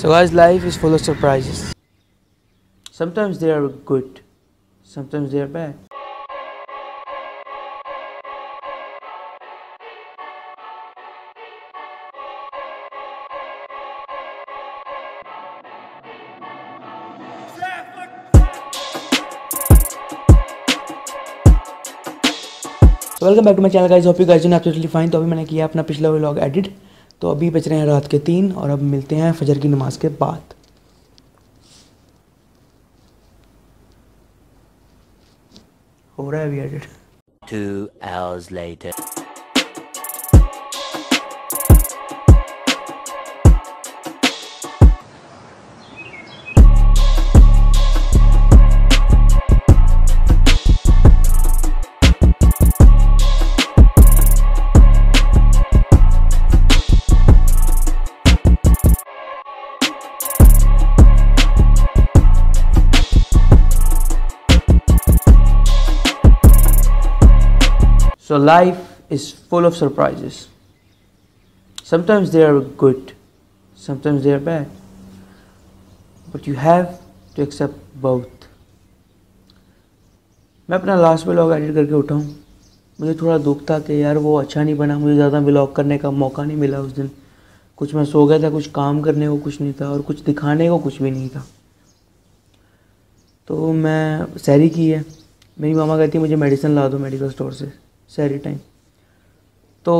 So guys, life is full of surprises. Sometimes they are good, sometimes they are bad. So welcome back to my channel guys. Hope you guys are absolutely fine. तो अभी मैंने किया अपना पिछला vlog edit. तो अभी बज रहे हैं रात के 3 और अब मिलते हैं फजर की नमाज के बाद. हो रहा है अभी edit. 2 hours later. So life is full of surprises. Sometimes they are good, sometimes they are bad. But you have to accept both. मैं अपना लास्ट व्लॉग एडिट करके उठा हूँ. मुझे थोड़ा दुख था कि यार वो अच्छा नहीं बना. मुझे ज़्यादा व्लॉग करने का मौका नहीं मिला उस दिन. कुछ मैं सो गया था, कुछ काम करने को कुछ नहीं था और कुछ दिखाने को कुछ भी नहीं था. तो मैं सहरी की है. मेरी मामा कहती है मुझे मेडिसिन ला दो मेडिकल स्टोर से सहरी टाइम. तो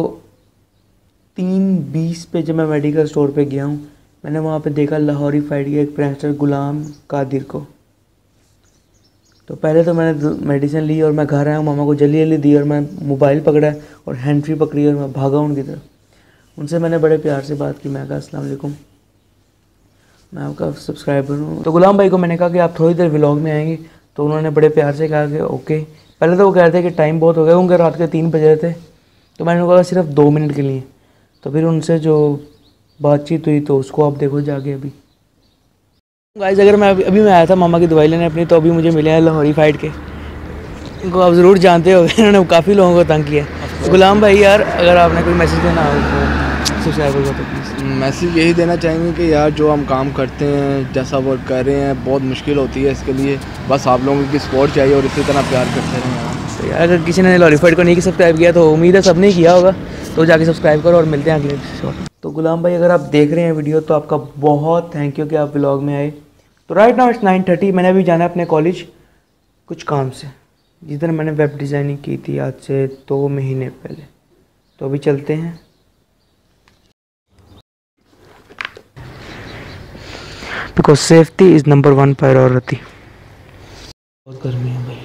3:20 पे जब मैं मेडिकल स्टोर पे गया हूँ, मैंने वहाँ पे देखा लाहौरीफाइड के एक प्रैंकस्टर गुलाम कादिर को. तो पहले तो मैंने मेडिसिन ली और मैं घर आया हूँ, मामा को जल्दी जल्दी दी और मैं मोबाइल पकड़ा और हैंड फ्री पकड़ी और मैं भागा उनकी तरफ. उनसे मैंने बड़े प्यार से बात की. मैं कहा अस्सलाम वालेकुम, मैं आपका सब्सक्राइबर हूँ. तो गुलाम भाई को मैंने कहा कि आप थोड़ी देर व्लॉग में आएंगे. तो उन्होंने बड़े प्यार से कहा कि ओके. पहले तो वो कह रहे थे कि टाइम बहुत हो गया, उनके रात के 3 बजे थे. तो मैंने कहा सिर्फ 2 मिनट के लिए. तो फिर उनसे जो बातचीत हुई तो उसको आप देखो जाके. अभी गाइस अगर मैं अभी मैं आया था मामा की दवाई लेने अपनी, तो अभी मुझे मिले हैं लाहौरीफाइड के. इनको आप ज़रूर जानते हो, इन्होंने काफ़ी लोगों को तंग किया. तो गुलाम भाई यार अगर आपने कोई मैसेज देना हो तो सब्सक्राइबर को तो प्लीज़. मैसेज यही देना चाहेंगे कि यार जो हम काम करते हैं, जैसा वर्क कर रहे हैं, बहुत मुश्किल होती है. इसके लिए बस आप लोगों की सपोर्ट चाहिए और इसी तरह प्यार करते रहें. तो यार अगर किसी ने लाहौरीफाइड को नहीं सब्सक्राइब किया तो उम्मीद है सबने किया होगा. तो जाके सब्सक्राइब करो और मिलते हैं अगले एपिसोड. तो गुलाम भाई अगर आप देख रहे हैं वीडियो तो आपका बहुत थैंक यू कि आप व्लॉग में आए. तो राइट नाउ इट्स 9:30. मैंने अभी जाना है अपने कॉलेज कुछ काम से, जिधर मैंने वेब डिज़ाइनिंग की थी आज से 2 महीने पहले. तो अभी चलते हैं. Because safety is number 1 priority. बहुत गर्मी है भाई.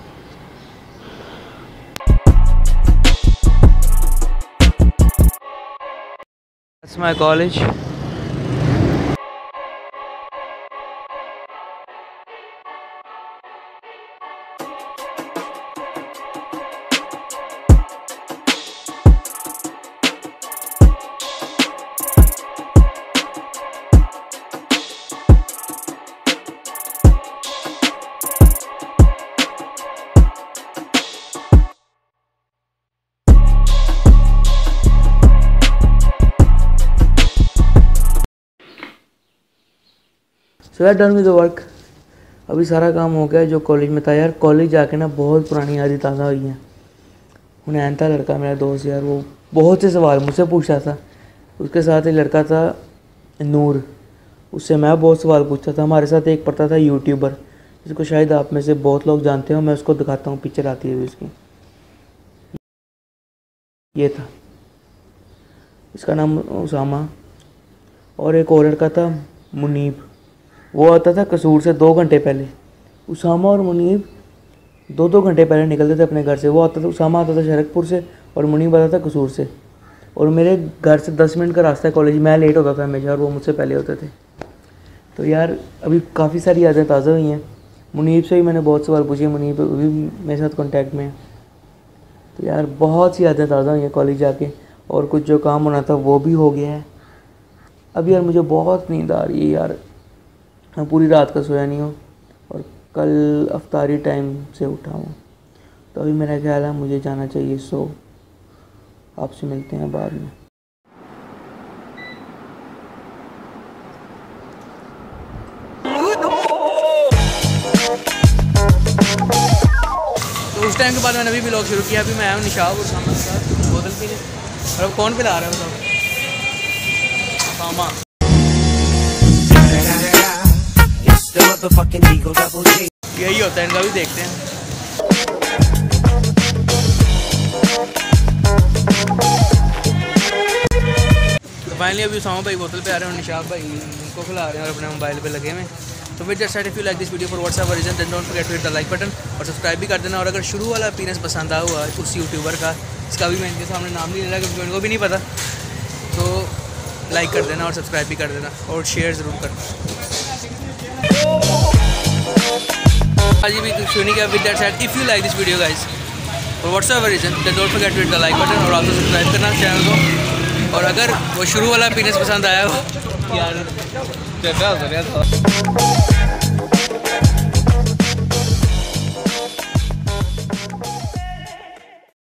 That's my college. So that's done with the work. अभी सारा काम हो गया जो कॉलेज में था. यार कॉलेज जाके ना बहुत पुरानी यादें ताज़ा हुई हैं. उन्हें था लड़का मेरा दोस्त यार, वो बहुत से सवाल मुझसे पूछता था. उसके साथ एक लड़का था नूर, उससे मैं बहुत सवाल पूछता था. हमारे साथ एक पढ़ता था यूट्यूबर, जिसको शायद आप में से बहुत लोग जानते हो. मैं उसको दिखाता हूँ, पिक्चर आती है उसकी. ये था, इसका नाम उसामा. और एक और लड़का था मुनीब, वो आता था कसूर से 2 घंटे पहले. उसामा और मुनीब 2-2 घंटे पहले निकलते थे अपने घर से. वो आता था, उसामा आता था शरकपुर से और मुनीब आता था कसूर से. और मेरे घर से 10 मिनट का रास्ता है कॉलेज. मैं लेट होता था हमेशा और वो मुझसे पहले होते थे. तो यार अभी काफ़ी सारी यादें ताज़ा हुई हैं. मुनीब से भी मैंने बहुत सवाल पूछे. मुनीब भी मेरे साथ कॉन्टैक्ट में है. तो यार बहुत सी यादें ताज़ा हुई हैं कॉलेज जाके. और कुछ जो काम होना था वो भी हो गया है. अभी यार मुझे बहुत नींद आ रही है यार. मैं पूरी रात का सोया नहीं हूँ और कल अफ्तारी टाइम से उठा हूँ. तो अभी मेरा ख्याल है मुझे जाना चाहिए. सो आपसे मिलते हैं बाद में. टाइम के बाद मैंने अभी व्लॉग शुरू किया। अभी मैं आया हूँ निशाब और उसामा के साथ बोतल पीने। और अब कौन पिला रहा है सब? उसामा। यही होता है इनका, भी देखते हैं। फाइनली अभी उसामा भाई बोतल पे आ रहे हैं और निशाब भाई उनको खिला रहे हैं और अपने मोबाइल पे लगे हुए। तो फिर just if you like this video for व्हाट्सएप reason then don't forget to hit the like button और सब्सक्राइब भी कर देना। और अगर शुरू वाला अपीयरेंस पसंद आया हुआ उस यूट्यूबर का, इसका भी मैं इनके सामने नाम नहीं ले रहा क्योंकि उनको भी नहीं पता, तो लाइक कर देना और सब्सक्राइब भी कर देना और शेयर ज़रूर करना। आज भी सुनी क्या with that said if you like this video guys for व्हाट्सएप reason then don't forget to hit the like button और आपको सब्सक्राइब करना चैनल को। और अगर वो शुरू वाला अपीयरेंस पसंद आया हो यार